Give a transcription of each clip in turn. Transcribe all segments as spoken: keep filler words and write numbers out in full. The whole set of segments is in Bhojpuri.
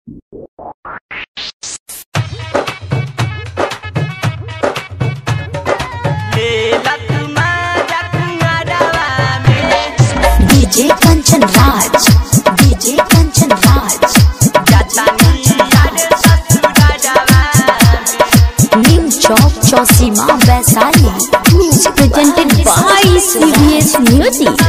DJ Kanchan Raj, DJ Kanchan Raj, new Chowk Chausima Vaishali. Music presented by CBS music.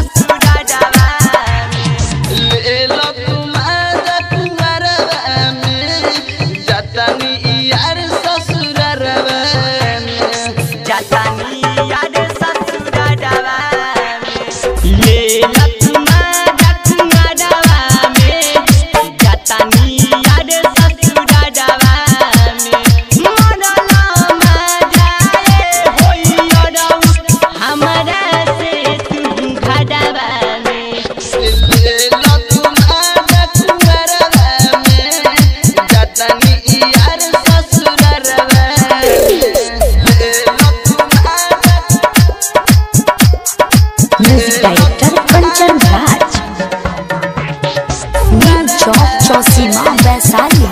Music director Kanchan Raj, new Chowk Chausima Vaishali.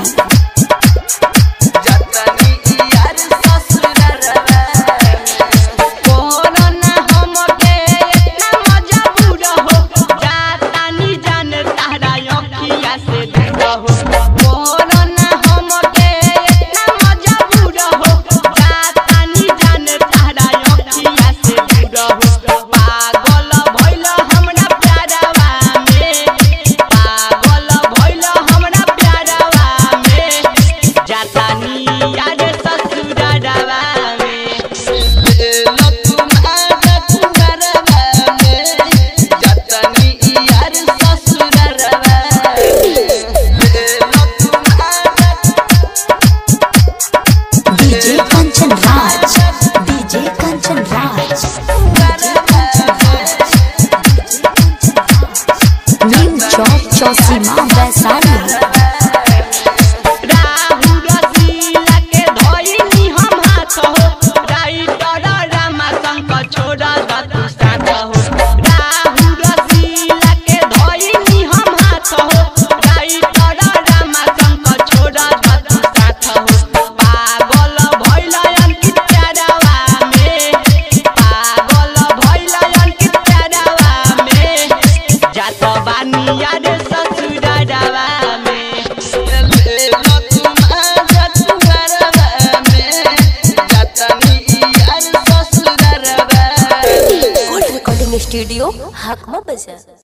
DJ Kanchan Raj, DJ Kanchan Raj, new Chowk Chausima Vaishali. Studio Hakma बाजार।